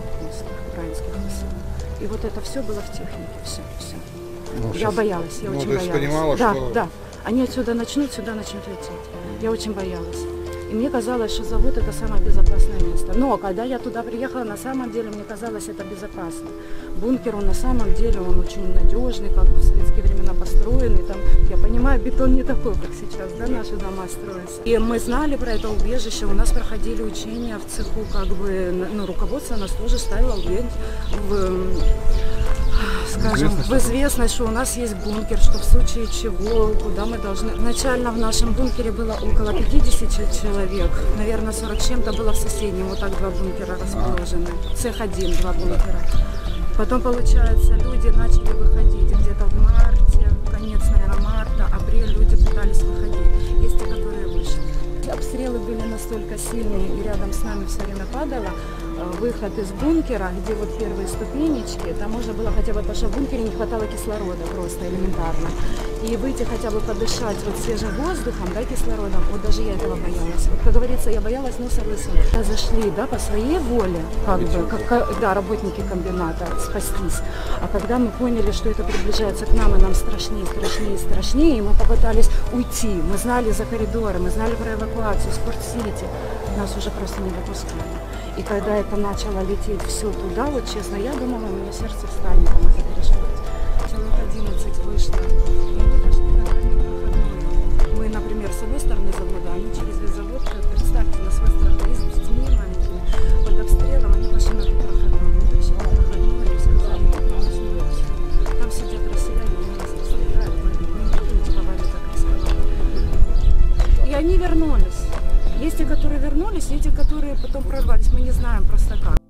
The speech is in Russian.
блокпост украинских ВСУ. И вот это все было в технике, все. Ну, Я боялась, я очень то есть боялась. понимала, да, что... да. Они отсюда начнут, сюда начнут лететь. Я очень боялась. И мне казалось, что завод это самое безопасное место. Но когда я туда приехала, на самом деле мне казалось это безопасно. Бункер, он на самом деле, он очень надежный, как бы в советские времена построенный. Там, я понимаю, бетон не такой, как сейчас, да, наши дома строятся. И мы знали про это убежище, у нас проходили учения в цеху, как бы, ну, руководство нас тоже ставило в известность, что у нас есть бункер, что в случае чего, куда мы должны... Изначально в нашем бункере было около 50 человек, наверное, 40 с чем-то было в соседнем, вот так 2 бункера расположены, цех 1, 2 бункера. Потом, получается, люди начали выходить где-то в марте, конец, наверное, марта, апрель, люди пытались выходить, есть те, которые вышли. Обстрелы были настолько сильные, и рядом с нами все время падало. Выход из бункера, где вот первые ступенечки, там можно было хотя бы, потому что в бункере не хватало кислорода просто элементарно. И выйти хотя бы подышать вот свежим воздухом, да, кислородом, вот даже я этого боялась. Вот, как говорится, я боялась носа лысого. Зашли, да, по своей воле, как бы, да, работники комбината, спастись. А когда мы поняли, что это приближается к нам, и нам страшнее, и мы попытались уйти, мы знали за коридоры, мы знали про эвакуацию, Спортсити, нас уже просто не допускали. И когда это начало лететь все туда, вот честно, я думала, у меня сердце встанет, она переживать. Человек 11 вышло. И мы пошли на дальний проходной. Мы, например, с одной стороны завода, они через весь завод, представьте, на свой страх, с детьми маленькими, под обстрелом, они пошли на ту проходную. Мы пришли на проходную и сказали, вот мы начнемся. Там сидят россияне, они нас расстреляют, мы не типа вами так рисковали. И они вернулись. Есть те, которые вернулись, и те, которые потом прорвались. Мы не знаем просто как.